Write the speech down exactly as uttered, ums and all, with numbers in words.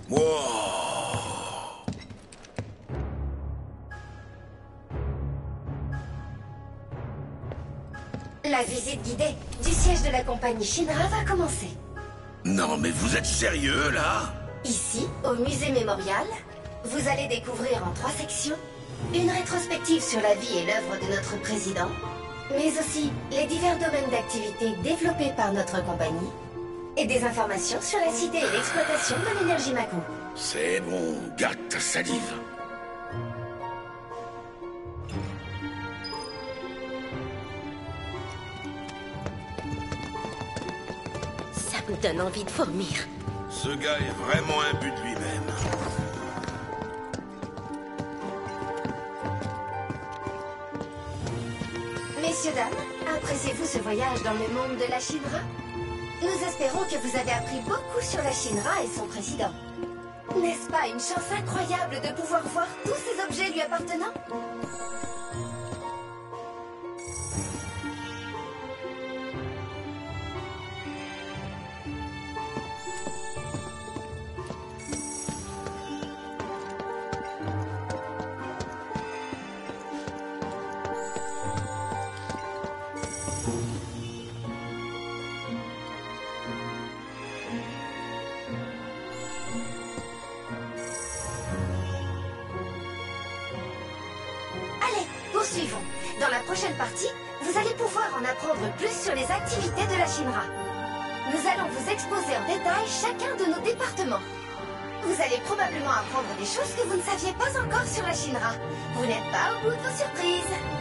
Wow. La visite guidée du siège de la compagnie Shinra va commencer. Non, mais vous êtes sérieux, là? Ici, au musée mémorial, vous allez découvrir en trois sections une rétrospective sur la vie et l'œuvre de notre président, mais aussi les divers domaines d'activité développés par notre compagnie et des informations sur la cité et l'exploitation de l'énergie Maku. C'est bon, garde ta salive. Ça me donne envie de vomir. Ce gars est vraiment imbu de lui-même. Messieurs, dames, appréciez-vous ce voyage dans le monde de la Shinra? Nous espérons que vous avez appris beaucoup sur la Shinra et son président. N'est-ce pas une chance incroyable de pouvoir voir tous ces objets lui appartenant? Poursuivons. Dans la prochaine partie, vous allez pouvoir en apprendre plus sur les activités de la Shinra. Nous allons vous exposer en détail chacun de nos départements. Vous allez probablement apprendre des choses que vous ne saviez pas encore sur la Shinra. Vous n'êtes pas au bout de vos surprises.